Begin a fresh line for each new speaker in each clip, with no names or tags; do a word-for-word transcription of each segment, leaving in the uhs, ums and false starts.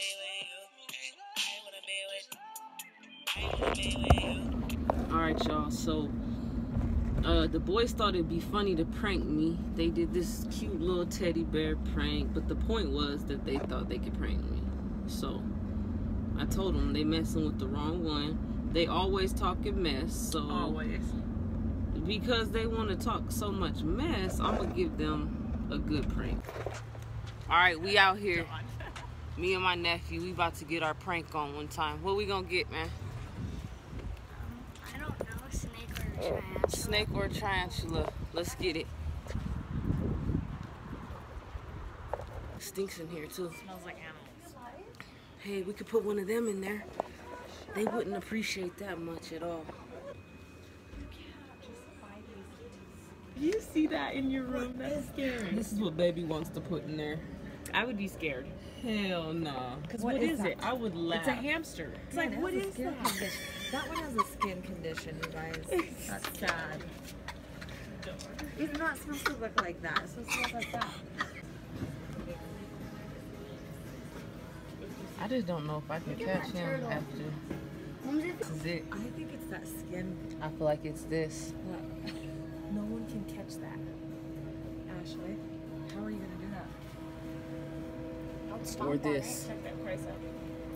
Alright, y'all, so uh, the boys thought it'd be funny to prank me. They did this cute little teddy bear prank, but the point was that they thought they could prank me. So I told them they messing with the wrong one. They always talking mess, so
always.
Because they want to talk so much mess, I'm gonna give them a good prank. Alright, we out here. Me and my nephew, we about to get our prank on one time. What we gonna get, man?
I don't know, snake or tarantula.
Snake or tarantula. Let's get it. Stinks in here too.
Smells like animals.
Hey, we could put one of them in there. They wouldn't appreciate that much at all.
You see that in your room? That's scary.
This is what baby wants to put in there.
I would be scared.
Hell no.
Because
what
what
is
is, it?
that?
I would laugh. It's a hamster. It's
Yeah,
like,
it
what
has a
is
skin
that?
condition. That one has a skin condition, you guys. That's sad. It's not supposed to look like that. It's supposed to look like that.
I just don't know if I can catch him after. This is it.
I think it's that skin.
I feel like it's this.
What? No one can catch that. Ashley, how are you gonna do that?
Or this.
Check that price out.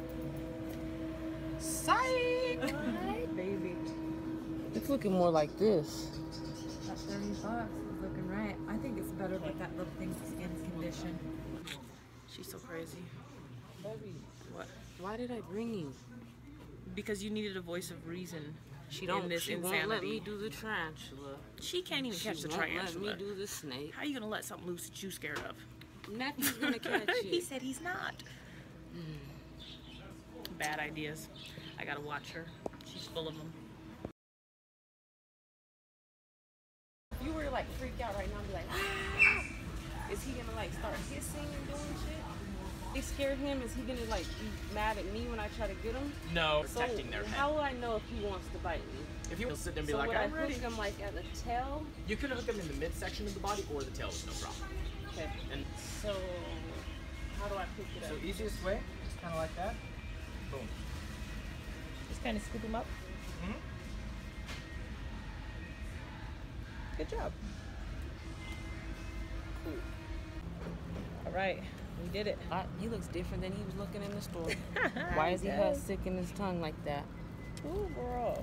Psych!
Baby.
It's looking more like this.
That thirty bucks is looking right. I think it's better with that little thing's skin condition.
She's so crazy.
Baby,
What?
why did I bring you?
Because you needed a voice of reason.
She don't.
In this
she
insanity.
won't let me do the tarantula.
She can't even
She
catch the
won't
tarantula.
let me do the snake.
How are you gonna let something loose that you scared of?
Nephew's gonna catch it.
He said he's not. Bad ideas. I gotta watch her. She's full of them.
If you were to like freak out right now and be like, ah! Is he gonna like start hissing and doing shit? They scared him. Is he gonna like be mad at me when I try to get him?
No,
So
protecting their
how
head.
will I know if he wants to bite me?
If you will sit there and be
So
like,
would
I'm
I
ready.
hook him like at the tail?
You could hook them in the midsection of the body or the tail with no problem.
Okay.
And
So how do I pick it up?
so easiest way, just kind of like that. Boom.
Just kind of scoop him up.
Mm-hmm.
Good job.
Cool.
All right, we did it.
I, he looks different than he was looking in the store. Why is he have sick in his tongue like that?
Ooh, girl.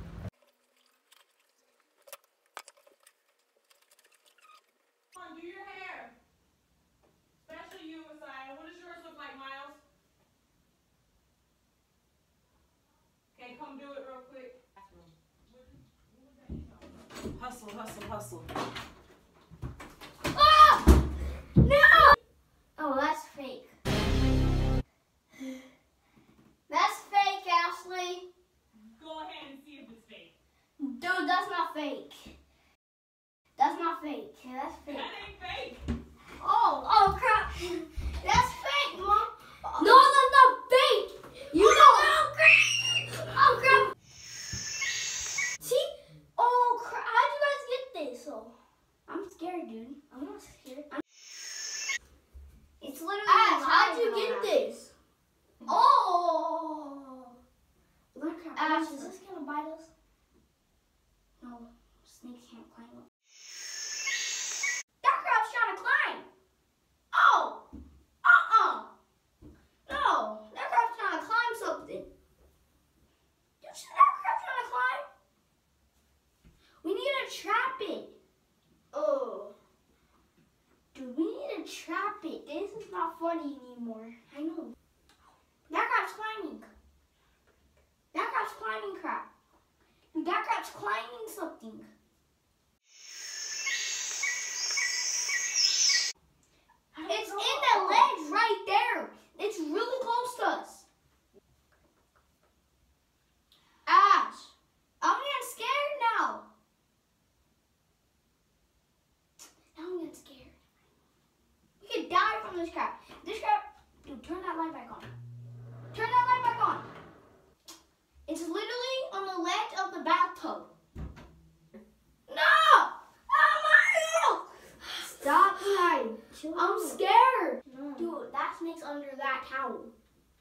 Do your hair. Especially you, Messiah. What does yours look like, Miles? Okay, come do it real quick. Hustle, hustle, hustle.
Oh! No! Oh, that's fake. That's fake, Ashley.
Go ahead and see if it's fake.
Dude, that's not fake. That's not fake. That's fake.
That ain't fake.
Oh, oh crap. That's fake, Mom. No, that's not fake. You know. Oh, crap. Oh, crap. See? Oh, crap. How'd you guys get this? Oh, I'm scared, dude. I'm not scared. I'm... It's literally Ash, how'd you get this? Oh. Look, Ash, is this going to bite us? No. Snakes can't climb up. That crab's trying to climb. Oh! Uh-uh. No. That crab's trying to climb something. You see that crab trying to climb? We need to trap it. Oh. Dude, we need to trap it. This is not funny anymore. I know. That crab's climbing. That crab's climbing crab. Dude, that crab's climbing something. It's in the legs right there. It's really close to us. Ash, I'm getting scared now. Now I'm getting scared. We could die from this crab. This crab, dude, turn that light back on. Turn that light back on. It's literally on the ledge of the bathtub. No! Oh my! Stop crying. I'm scared. No. Dude, that snake's under that towel.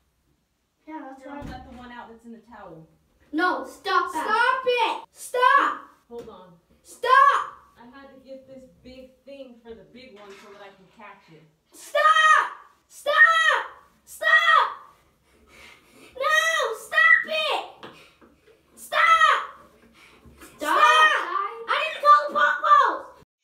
Yeah, that's
Here,
right.
I'll let the one out that's in the towel.
No, stop that. Stop it. Stop.
Hold on.
Stop.
I had to get this big thing for the big one so that I can catch it.
Stop. Stop. Stop. No, stop it. Stop. Stop. I need to call the Popos.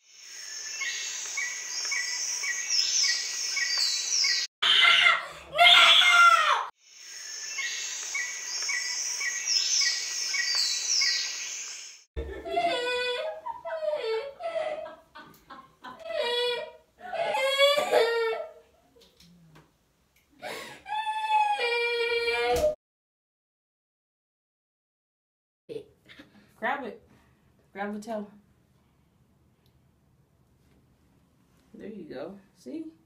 Grab it. Grab the tail. There you go. See?